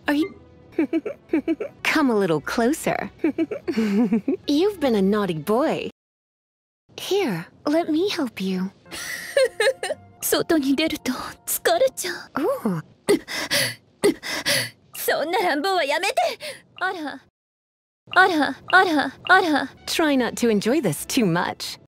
Are you... Come a little closer. You've been a naughty boy. Here, let me help you. 外に出ると疲れちゃう。 Ooh. そんな乱暴はやめて。あら、あら、あら、あら。 Try not to enjoy this too much.